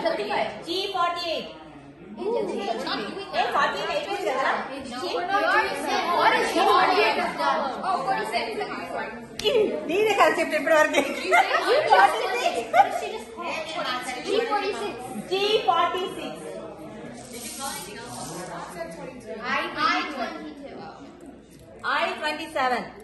G48. Hey, 48 అయిపోయింది కదా? What is G48? Oh, 46. నీదే కాన్సెప్ట్ ఇప్పటి వరకు. G46. G46. I-22. I-27.